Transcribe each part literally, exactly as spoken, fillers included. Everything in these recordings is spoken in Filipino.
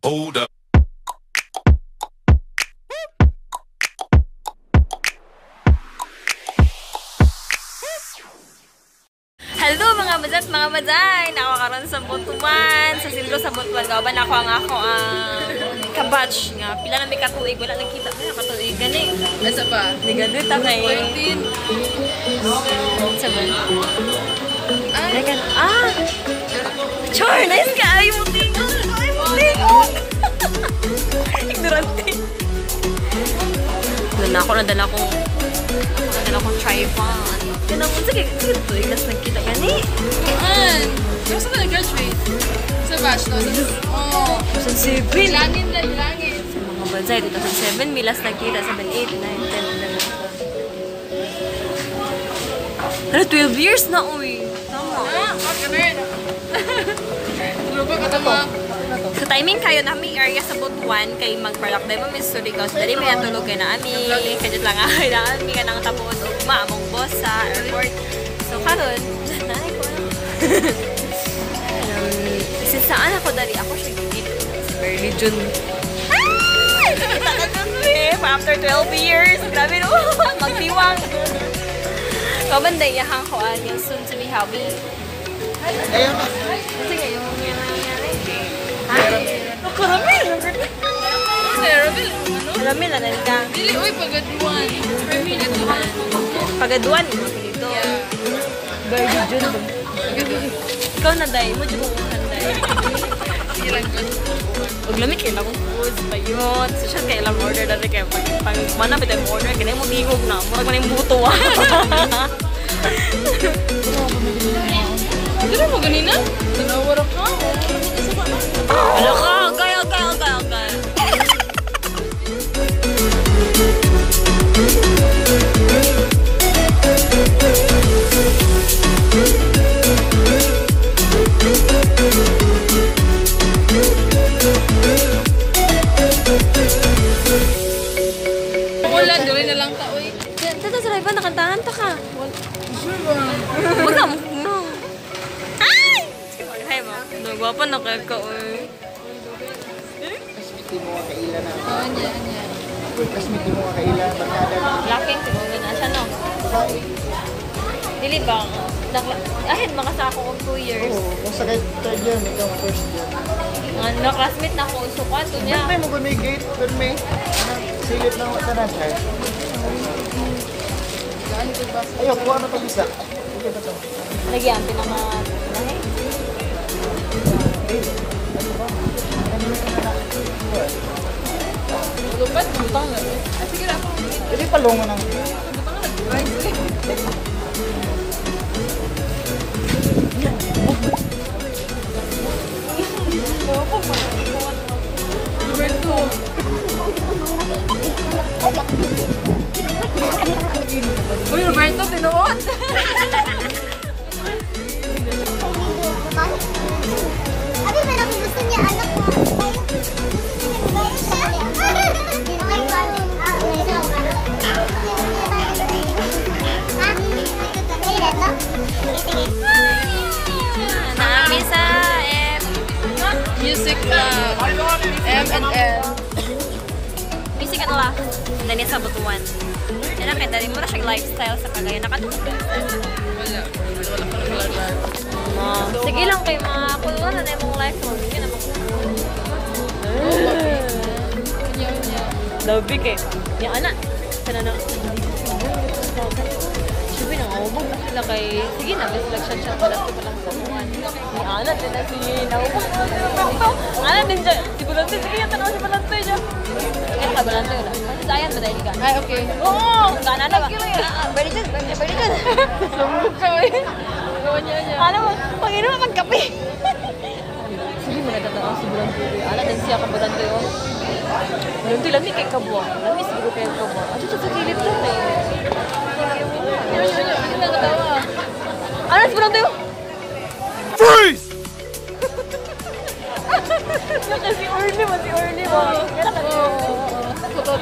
Hold up. Hello mga madat, mga maday! Nakakaroon sa Buntuman, sa Sindro sa Buntuman. Kauban ako ang ako ang kabatch nga. Pila na may katuig, wala nagkita mo yung katuig. Gani. Asa pa? Nigadit ako eh. thirteen. Saban. Ay, kan. Ah! Char, nice ka! Ay mo tingog! Ay mo tingog! Ignorante. Doon ako, nadala kong nadala kong tripod. Ganun mo, sige, sige to. Ikas nagkita gani. Saan? Gusto na nag-graduate? Sa batch, no? Oo. Sa seven. Langin na, langin. Sa mga banzay, two thousand seven, milas nagkita. seven, eight, nine, ten, eleven. Ano, twelve years na, uy. Tama. Ah, pag-gamer. Lubog ka tama. Sa timing kayo na may area sa Butuan kay mag-product dahil mo may studio so dali may natulog kayo na ami kaya lang ay na ami ka nang tapuod ugma among boss sa airport so karon nanay ko um, since saan ako dali ako siya gigit sa early June kita na kami after twelve years grabe no magdiwang kaman na iyahang ko an yung soon to be happy ayun sige yung yung karami lang karami. Karami lang, ano? Karami lang ka. Dili, uy, pagaduan. Pagaduan. Pagaduan, dito. Gardy June. Pagaduan. Ikaw na, Day. Mo dyan mo kung Day. Sige lang ko. Huwag lamig kayo lang foods pa yun. So, siya kayo lang order dati kayo. Pag mana pa tayo order, ganyan mo tingog na. Murag man yung buto ah. Dili mo ganina? Tanawarap ka? Ano ka? Gaya, gaya, gaya, gaya. Wala, dali na lang ka, uy. Tata, sa live ba? Nakantahan ta ka. Sure ba? Huwag ka mo. No. Ay! Ay, ma. Nagwapa na kayo ka, uy. Hindi mo nga kaila na. Oo, niya, niya. Tapos hindi mo nga kaila. Barkada na. Laking siguro na siya, no? Dili ba? Ahead, makasako ko two years. Oo, kung sa third year, ikaw first year. Ano, classmate na ako. So, kwanto niya. Bantay mo ba may gate? Pero may silip na wata na siya. Ayaw, kuha na pag-isa. Okay ba ito? Nagyan, pinaka... Nahe? Lupat, butang na. Ah, sige lang ako. Hindi palungan ng... Butang na, nag-drive. Roberto. Uy, Roberto, tinuot! Abi, meron ko gusto niya anak mo. Nami sa M. Music Lab. M and L. Music ano la? Dani sa Butuan. Yan ang kaya, dali mo na siyang lifestyle sa Cagayan. Nakatulog ka. Wala. Wala pa naglalaro. Oh. Sige lang kayo mga kulungan na na yung life mo. Hindi na magkukulungan. Unya, unya. Labi kay. Yung anak. Sana na. Sabi na, naubog na sila kay... Sige na, may selection-shot pala ko palang sa buwan. Yung anak din na si naubog. Ang anak din dyan. Si Balante, sige yung tanong si Balante dyan. Kaya ka Balante wala. Kasi sayan ba dahil ka? Ay, okay. Oo! Gana na ba? Pwede dyan, pwede dyan. Lumog ka, uy. Unya, unya. Ano mo, pag-ino mo magkape. Sige mo nagtatawag si Balante. Anak din siya ka Balante yun. Balante, lami kay Kabuang. Lami siguro kay Kabuang. At ito sa kilip to eh. Unya, unya. Hindi na katawa. Ano si Balante yun? Freeze! Yung kasi Orly mo, si Orly mo. Kaya ka Oo. Kutot.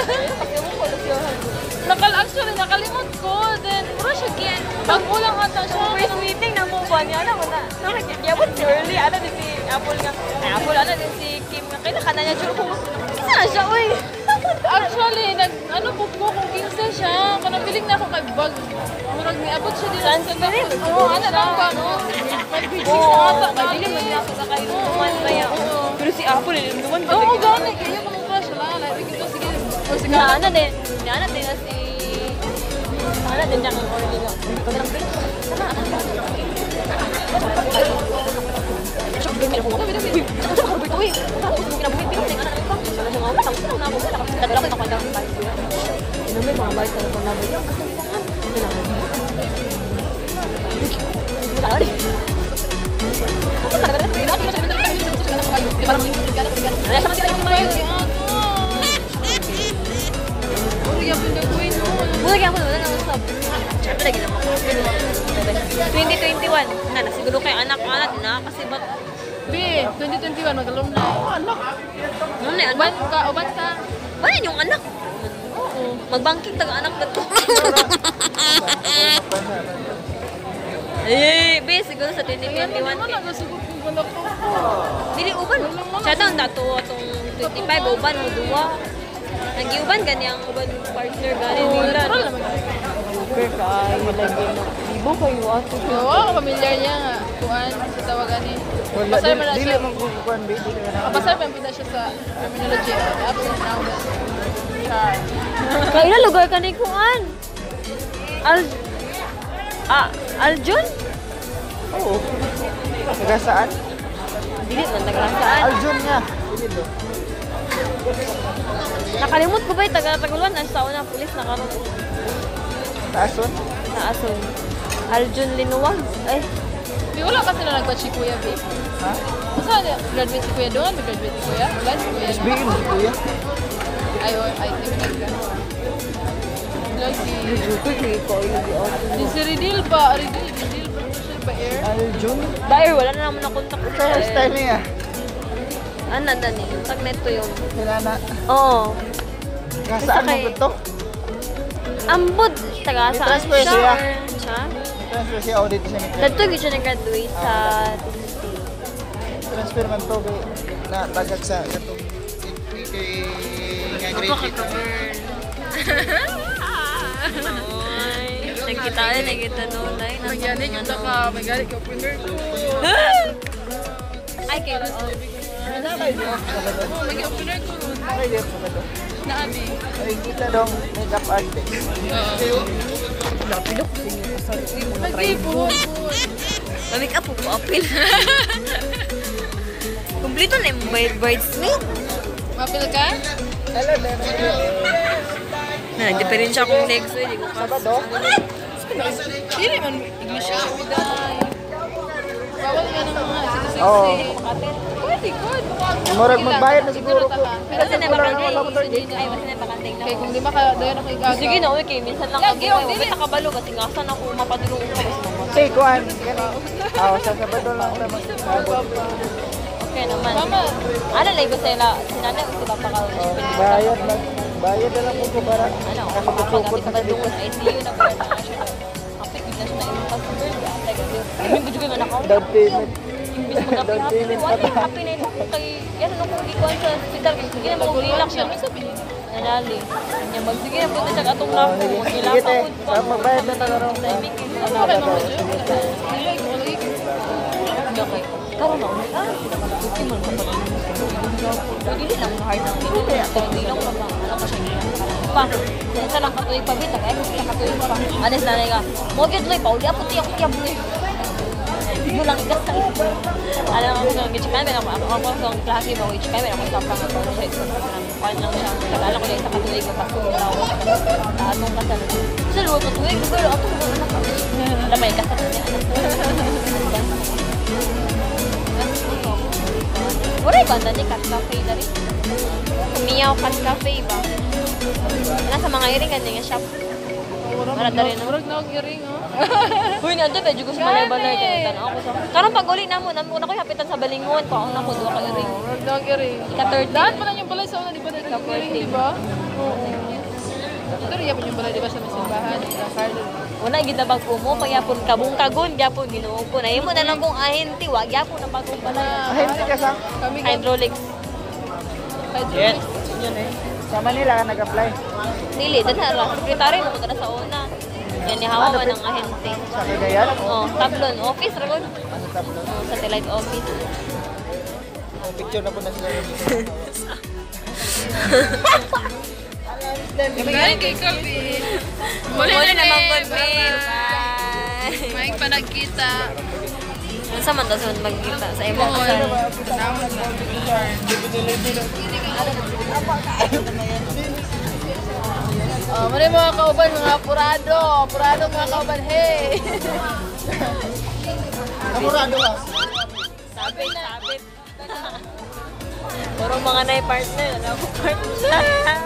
Nakal actually, nakalimot ko. Then, mura siya again. Pag ulang ata siya. First meeting na mo ba niya? Ano mo na? Nakakiyabot si Early, ano din si Apple nga. Ay, Apple, ano din si Kim nga. Kaya ka na niya, sure kung isa na siya, uy. Actually, nag, ano po po kung kinsa siya. Kanabiling na ako kay Bag. Murag ni abot siya din. Saan sa Pilit? Oo, ano lang ba, no? Mag-grade six Oo, na ata. may dilim na niya ako sa kayo. Tuman ba yan? Pero si Apple, ilimduman ba? Oo, gani. Kaya yung mga crush lang. Like, ito, sige. O, sige. Na ano din, na ano din na si... Ano din niya kang Early nga. Hindi ko na lang Pilit. Sama, ano ba? twenty twenty-one na na siguro kay anak-anak na kasi ba't B, twenty twenty-one, mag-alum na. ano na yan Uban ka, uban ka. ba yan yung anak magbangking taga-anak na to eh be siguro sa twenty twenty-one Ano na, nasugot yung balak ko. dili uban siya daw dato atong twenty-five uban o duwa nag-iuban ganyang uban partner gani nila Natural naman. super kayo lagi no ibo kayo ato Oo, ako pamilyar niya nga. Kuan, sa tawagan ni. Wala, Pasar mo na dili siya. man kukuan ba, dili ka na. Kapasar pa yung siya sa terminology. Absent now. Char. kaila lugar ka ni kuan Al ah Aljun Oo. Taga saan? dili man taga-saan Aljun nga. Dili do. nakalimot ko ba yung taga-taguluan na sa una pulis na karon Taason? sa ason Aljun Linuwag ay Di wala kasi na nagbat si Kuya, B. Ha? Saan graduate si Kuya doon? Mag-graduate si Kuya? Wala si Kuya. S B M si kuya. Ay, oh, I think nagka. Wala si... Jutoy kay ko lagi ato Di si Ridil ba? Ridil, Ridil ba siya ba air? Aljun? Bayer, wala na naman na kontak ko Sa style niya. Ano na ni? Tag neto yung... Kinana. Oo. Kasaan mo kay- ba to? Ambod, taga saan I-transfer siya? siya. or- Siya? Transfer siya audit siya ni Dito gyud siya nag-graduate sa T C C. Transfer man to kay na tagad sa katong kay nga grade. Ay, nagkita na, nagkita doon. Ay, Magyani kita ka, magyani ka finger ko. Ay, kayo. Oo, magyani finger ko. Ay, di pa to. Naabi. Ay, kita dong makeup artist. Napilok sa inyo kasal. Lagi po. Mamik up po po apil. Kumplito na yung bride- bridesmaid. Mapil ka? Hello, Dana. Na, diferensya akong next week. Sabado? Dili man English siya. Bawal ka ng mga sexy. Oo. Pwede, good. Murag magbayad na siguro ko. Pero Kasi na bakantay. Ay, kasi na bakantay na. kay kung di ba ka dayon ako igaga. Sige na, uy, kay minsan lang Lagi, ako. oh, Ay, dili. wala nakabalo kasi nga saan ako mapadulong ko kasi naman. Say, kuhan. Oo, sa Sabado lang ako mag Okay naman. Tama. Ano lang ba sila? Sinanay ko sila pa ka. Bayad lang. Bayad na lang po ko para. Ano, Kasi kapag kusukot sa na dito. kadungan, I C U na pala na siya. Kapit, bigla siya na yung customer. Ay, kasi, yung video nga nakaw. Down payment. Imbis mag-happy, Down happy, payment pa happy, ta. happy na ito. Kay, yan ano kung ikuan sa hospital. Sige na, mag-ilak siya. Ano sabihin? Nanali. Kanya, magsige na po siya atong Oh, lako. sige. Mag-ilak Sige, te. ako. Ah, magbayad na tayo ron. Timing, eh. Okay, mga siya. Di ba ikaw lagi? Okay. Karoon na, umay. Ah, okay man ka pala. Hindi lang hard ang hindi kaya hindi lang pa ano ka siya pa sa lang katuig pa bita kaya kasi katuig pa anes na nga mo gyud loy pauli apo ti ako kiyab loy mo lang ikas sa alam mo kung gitsi kay ako ako ako sa klase mo gitsi kay ako sa pang ako sa isa pan lang siya alam ko lang sa katuig pa ko daw ano ka sa sa luwa katuig pero ato mo na lamay ka sa niya Wala ba na ni Cat Cafe na rin? Umiyaw Cat Cafe ba? Nasa mga iringan nga shop. Para na rin. Murag na og earring, oh. Uy, nandun medyo gusto malay-balay kaya tanaw ako sa... Karong pag uli na mo, namin ko hapitan sa balingon. Paong na ko, duwa ka iring. Murag na og earring. Ika-thirty. Daan pa lang yung balay sa una, di ba? Dahil earring, di ba? Oo. Pero yapon yung balay, di ba, sa may simbahan, sa Carlo. Una gid na bagko mo pagyapon kabung kagon gyapon Ginoo ko. Na imo na lang kung ahente wa gyapon ang bagong balay. Ahente ka sa? Kami ka. Hydraulics. Yan. Yan eh. Sa Manila ka nag-apply. Dili dala ra. Sekretary mo kada sa una. Yan ni hawa man ang ahente. Sa Cagayan? Oh, tablon office ra gud. Ano tablo? Oh, satellite office. Oh, picture na po na sila. Galing kay Kabi. Muli na naman eh. good mail. Bye. May panagkita. Ano sa man daw sa magkita sa imo kasal? Salamat lang. Oh, mali mga kauban, mga apurado. Apurado mga kauban, hey! Kamurado ka. Sabit, sabit. Puro mga na partner. Alam mo partner.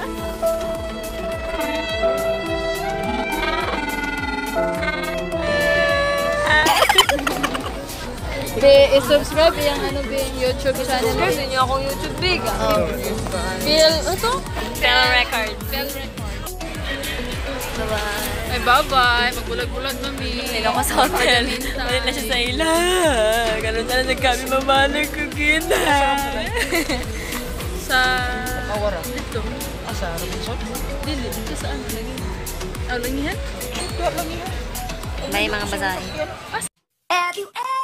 Be, i-subscribe yung ano be, yung YouTube channel. Subscribe din niyo akong YouTube big. Oh, Bill, ano to? Bell Record. Bell Record. Bye-bye. Ay, bye-bye. Magbulag-bulag kami. Sila ko sa hotel. Wala na siya sa ila. Ganun na lang kami mamalag ko kita. Sa... Awara. Dito. Asa? Robinson? Dili. Dito saan? Lagi. Oh, langihan? May mga basahe. Have you ever